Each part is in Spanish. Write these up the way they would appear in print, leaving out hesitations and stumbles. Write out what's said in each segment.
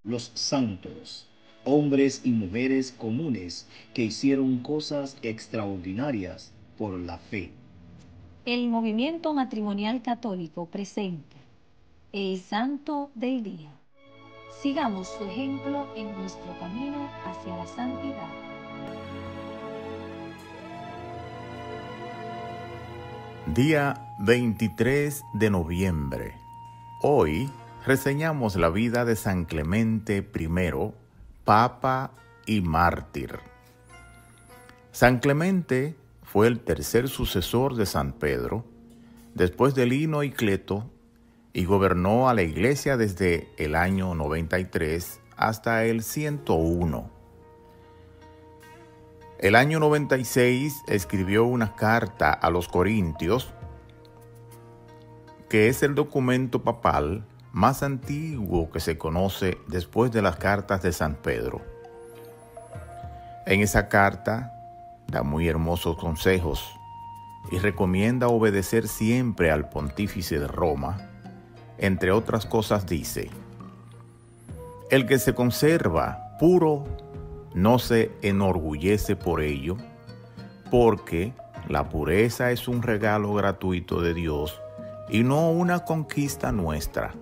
Los santos, hombres y mujeres comunes que hicieron cosas extraordinarias por la fe. El movimiento matrimonial católico presenta el Santo del Día. Sigamos su ejemplo en nuestro camino hacia la santidad. Día 23 de noviembre. Hoy reseñamos la vida de San Clemente I, Papa y mártir. San Clemente fue el tercer sucesor de San Pedro, después de Lino y Cleto, y gobernó a la Iglesia desde el año 93 hasta el 101. El año 96 escribió una carta a los Corintios, que es el documento papal más antiguo que se conoce después de las cartas de San Pedro. En esa carta da muy hermosos consejos y recomienda obedecer siempre al pontífice de Roma. Entre otras cosas dice: el que se conserva puro no se enorgullece por ello, porque la pureza es un regalo gratuito de Dios y no una conquista nuestra.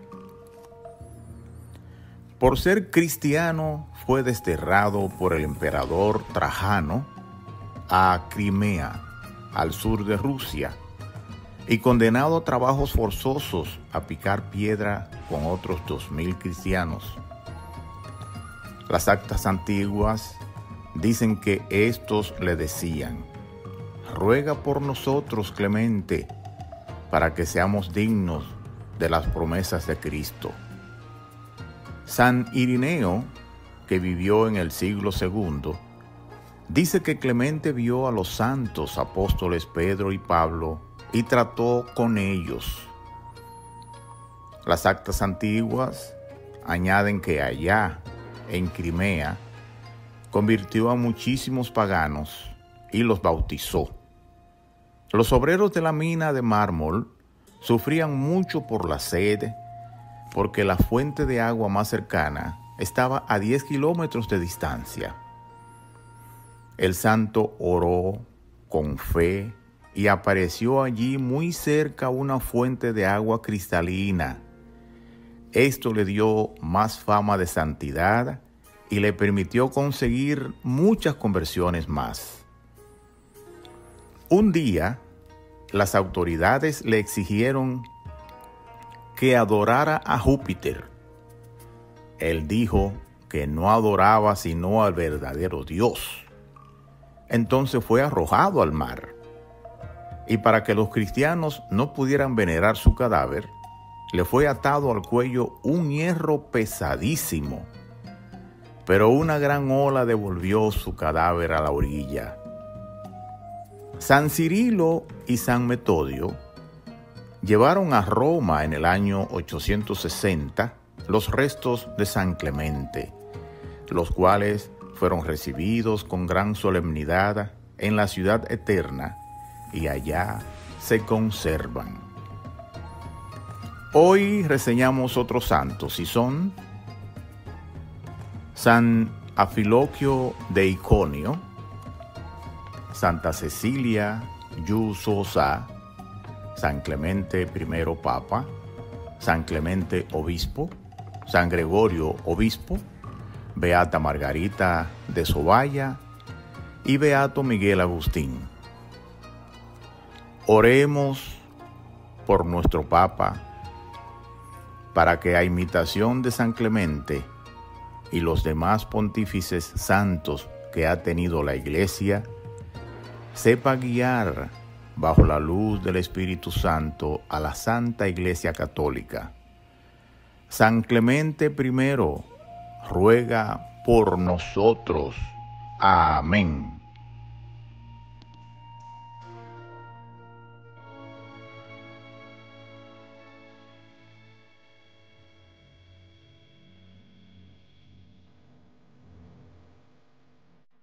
Por ser cristiano, fue desterrado por el emperador Trajano a Crimea, al sur de Rusia, y condenado a trabajos forzosos a picar piedra con otros 2000 cristianos. Las actas antiguas dicen que estos le decían: ruega por nosotros, Clemente, para que seamos dignos de las promesas de Cristo. San Irineo, que vivió en el siglo II, dice que Clemente vio a los santos apóstoles Pedro y Pablo y trató con ellos. Las actas antiguas añaden que allá, en Crimea, convirtió a muchísimos paganos y los bautizó. Los obreros de la mina de mármol sufrían mucho por la sed, porque la fuente de agua más cercana estaba a 10 kilómetros de distancia. El santo oró con fe y apareció allí muy cerca una fuente de agua cristalina. Esto le dio más fama de santidad y le permitió conseguir muchas conversiones más. Un día, las autoridades le exigieron que adorara a Júpiter. Él dijo que no adoraba sino al verdadero Dios. Entonces fue arrojado al mar. Y para que los cristianos no pudieran venerar su cadáver, le fue atado al cuello un hierro pesadísimo. Pero una gran ola devolvió su cadáver a la orilla. San Cirilo y San Metodio llevaron a Roma en el año 860 los restos de San Clemente, los cuales fueron recibidos con gran solemnidad en la ciudad eterna y allá se conservan. Hoy reseñamos otros santos y son San Afiloquio de Iconio, Santa Cecilia Yu Sosa, San Clemente I Papa, San Clemente Obispo, San Gregorio Obispo, Beata Margarita de Soballa y Beato Miguel Agustín. Oremos por nuestro Papa, para que a imitación de San Clemente y los demás pontífices santos que ha tenido la Iglesia, sepa guiar bajo la luz del Espíritu Santo a la Santa Iglesia Católica. San Clemente I, ruega por nosotros. Amén.